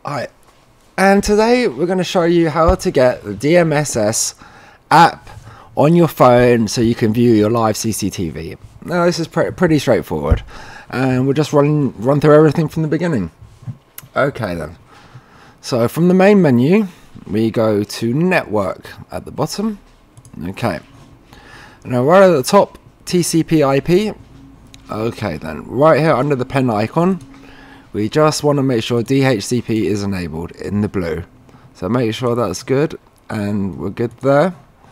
Alright, and today we're going to show you how to get the DMSS app on your phone so you can view your live CCTV. Now this is pretty straightforward, and we'll just run through everything from the beginning. Okay then, so from the main menu we go to network at the bottom. Okay, now right at the top, TCP IP. Okay then, right here under the pen icon, we just want to make sure DHCP is enabled in the blue. So make sure that's good, and we're good there.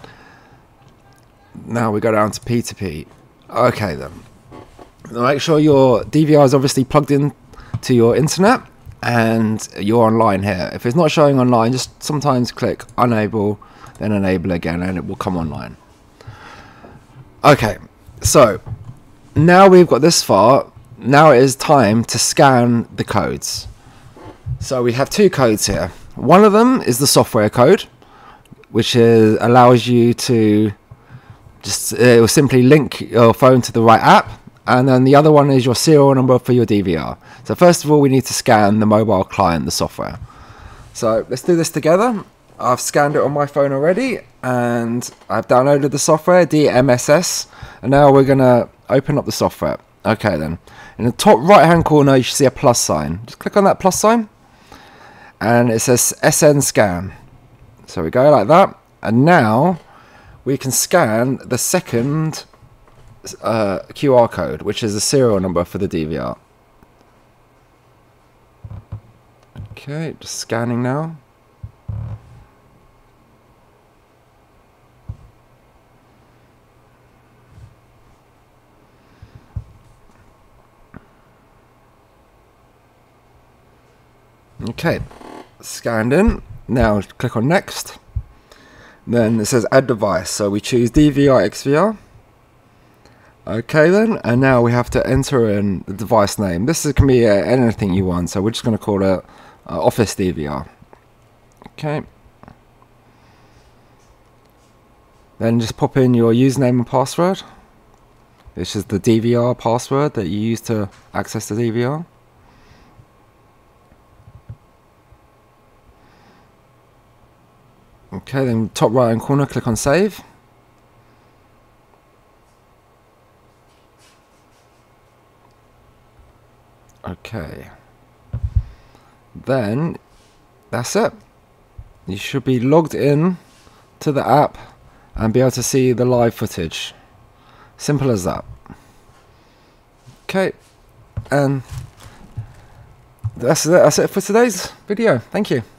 Now we go down to P2P. Okay then, now make sure your DVR is obviously plugged in to your internet and you're online here. If it's not showing online, just sometimes click enable, then enable again, and it will come online. Okay, so now we've got this far. Now it is time to scan the codes. So we have two codes here. One of them is the software code, which allows you to it will simply link your phone to the right app, and then the other one is your serial number for your DVR. So first of all, we need to scan the mobile client, the software. So let's do this together. I've scanned it on my phone already, and I've downloaded the software, DMSS, and now we're going to open up the software. Okay then, in the top right hand corner you should see a plus sign. Just click on that plus sign, and it says SN scan. So we go like that, and now we can scan the second QR code, which is the serial number for the DVR. Okay, just scanning now. Okay, scanned in. Now click on next. Then it says add device, so we choose DVR XVR. Okay then, and now we have to enter in the device name. This can be anything you want, so we're just going to call it Office DVR. Okay. Then just pop in your username and password. This is the DVR password that you use to access the DVR. Okay, then top right hand corner, click on save. Okay, then that's it. You should be logged in to the app and be able to see the live footage. Simple as that. Okay, and that's it for today's video. Thank you.